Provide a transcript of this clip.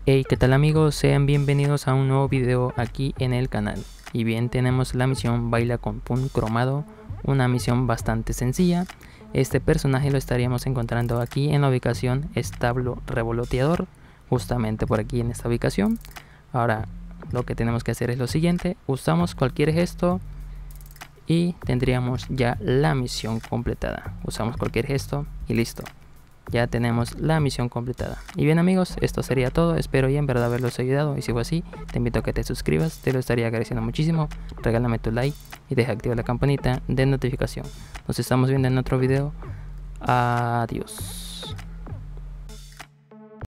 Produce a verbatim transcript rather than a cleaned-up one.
Hey, ¿qué tal amigos? Sean bienvenidos a un nuevo video aquí en el canal. Y bien, tenemos la misión Baila con Pun Cromado, una misión bastante sencilla. Este personaje lo estaríamos encontrando aquí en la ubicación Establo Revoloteador, justamente por aquí en esta ubicación. Ahora lo que tenemos que hacer es lo siguiente: usamos cualquier gesto y tendríamos ya la misión completada. Usamos cualquier gesto y listo. Ya tenemos la misión completada. Y bien amigos, esto sería todo. Espero y en verdad haberlos ayudado. Y si fue así, te invito a que te suscribas. Te lo estaría agradeciendo muchísimo. Regálame tu like y deja activa la campanita de notificación. Nos estamos viendo en otro video. Adiós.